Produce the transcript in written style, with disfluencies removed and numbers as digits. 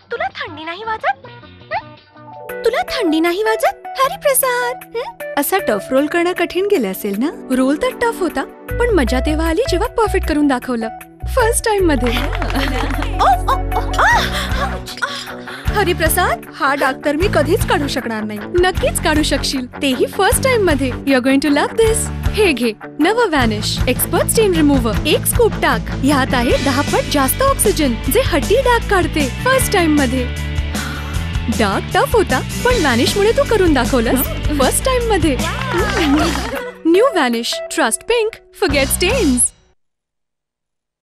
तुला थंडी नाही वाजत? तुला थंडी नाही वाजत हरिप्रसाद? असा टफ रोल करणं कठीण गेलं असेल ना? रोल तर टफ होता, पण मजा तेव्हा आली जेव्हा परफेक्ट करून दाखवलं फर्स्ट टाइम मध्ये. हरिप्रसाद, हा डाग तर मी कधीच काढू शकणार नाही. नक्कीच काढू शकशील, तेही फर्स्ट टाइम मध्ये. You are going to love this. हे घे, नवं व्हॅनिश एक्सपर्ट स्टेन रिमूव्हर. एक स्कूप टाक, ह्यात आहे 10 पट जास्त ऑक्सिजन, जे हट्टी डाग काढते फर्स्ट टाइम मध्ये. डाग टफ होता, पण व्हॅनिश मुळे तू करून दाखवलंस फर्स्ट टाइम मध्ये. New Vanish, trust pink, forget stains.